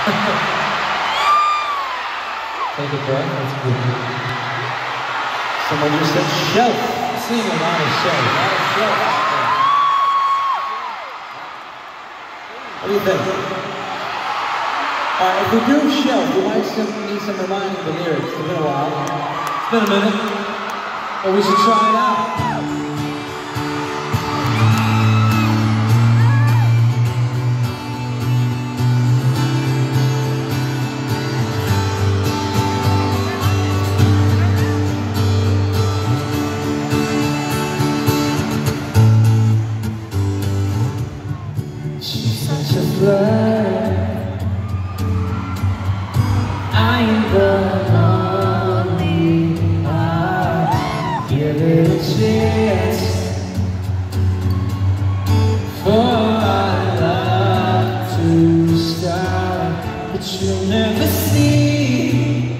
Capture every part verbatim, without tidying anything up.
Take a breath, that's good. Someone just said shelf. Sing a lot of shelf. A lot of shelf. What do you think? Alright, if we do shelf, we might some, need some reminding of the lyrics. It's been a while. It's been a minute. But we should try it out. She's such a flirt. I ain't the lonely. I'll give it a chance for our love to start. But you'll never see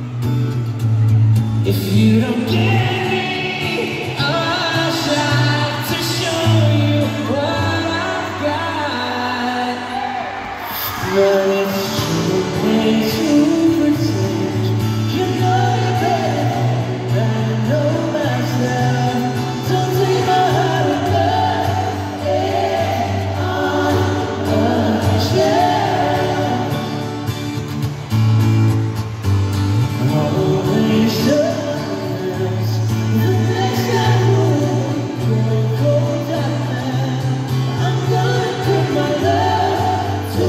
if you don't get me a shot to show you what I've got. But it's too late to pretend. You know you better than I know myself. Don't take my heart and love it on the shelf. Always just the next time we'll go down. I'm gonna put my love to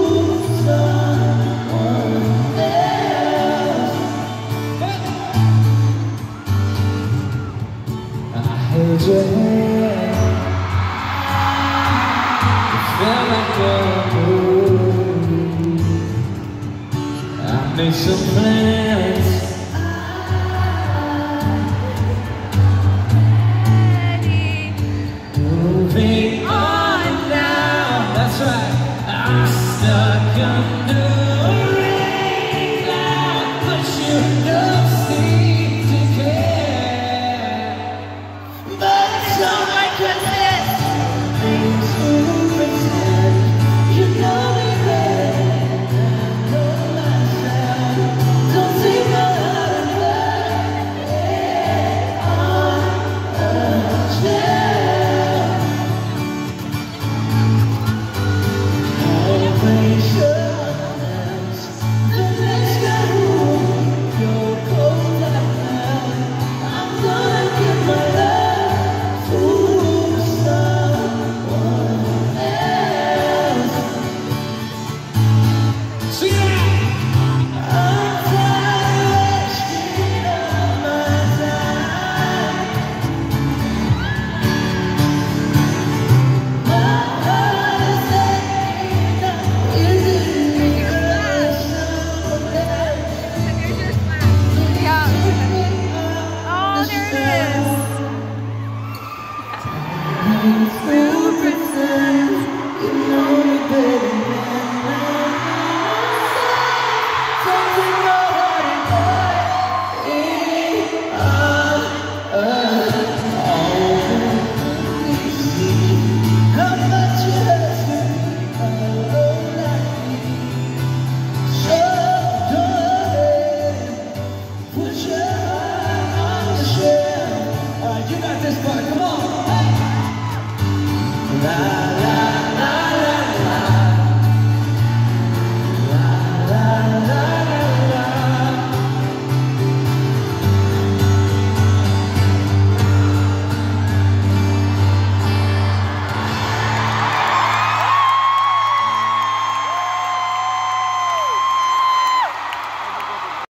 someone else. I held your hand. It felt like a movie. I made some plans. Moving on now. That's right. I'm stuck under.